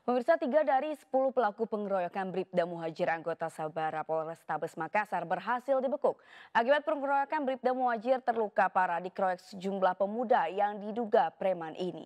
Pemirsa, 3 dari 10 pelaku pengeroyokan Bribda Muhajir anggota Sabara Polrestabes Makassar berhasil dibekuk. Akibat pengeroyokan, Bribda Muhajir terluka parah dikeroyok sejumlah pemuda yang diduga preman ini.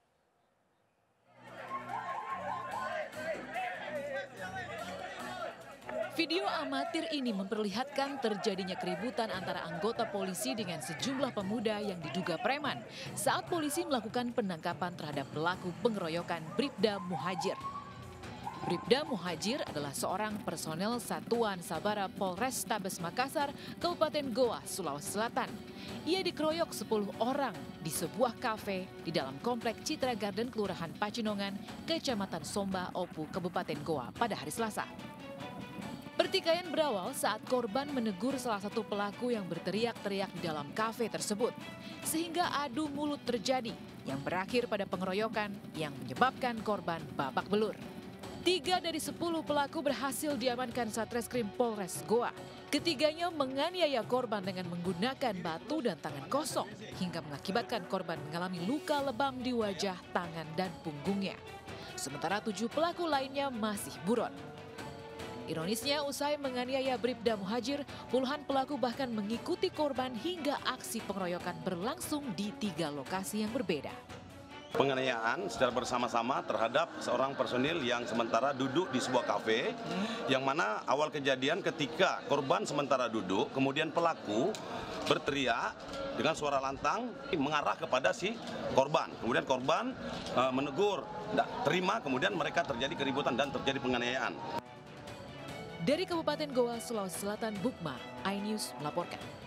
Video amatir ini memperlihatkan terjadinya keributan antara anggota polisi dengan sejumlah pemuda yang diduga preman saat polisi melakukan penangkapan terhadap pelaku pengeroyokan Bribda Muhajir. Bribda Muhajir adalah seorang personel Satuan Sabara Polrestabes Makassar, Kabupaten Goa, Sulawesi Selatan. Ia dikeroyok 10 orang di sebuah kafe di dalam komplek Citra Garden, Kelurahan Pacinongan, Kecamatan Somba Opu, Kabupaten Goa pada hari Selasa. Pertikaian berawal saat korban menegur salah satu pelaku yang berteriak-teriak di dalam kafe tersebut. Sehingga adu mulut terjadi yang berakhir pada pengeroyokan yang menyebabkan korban babak belur. 3 dari 10 pelaku berhasil diamankan Satreskrim Polres Goa. Ketiganya menganiaya korban dengan menggunakan batu dan tangan kosong hingga mengakibatkan korban mengalami luka lebam di wajah, tangan, dan punggungnya. Sementara 7 pelaku lainnya masih buron. Ironisnya, usai menganiaya Bribda Muhajir, puluhan pelaku bahkan mengikuti korban hingga aksi pengeroyokan berlangsung di 3 lokasi yang berbeda. Penganiayaan secara bersama-sama terhadap seorang personil yang sementara duduk di sebuah kafe, yang mana awal kejadian ketika korban sementara duduk, kemudian pelaku berteriak dengan suara lantang mengarah kepada si korban. Kemudian korban menegur, tidak terima, kemudian mereka terjadi keributan dan terjadi penganiayaan. Dari Kabupaten Goa, Sulawesi Selatan, Bukma, iNews melaporkan.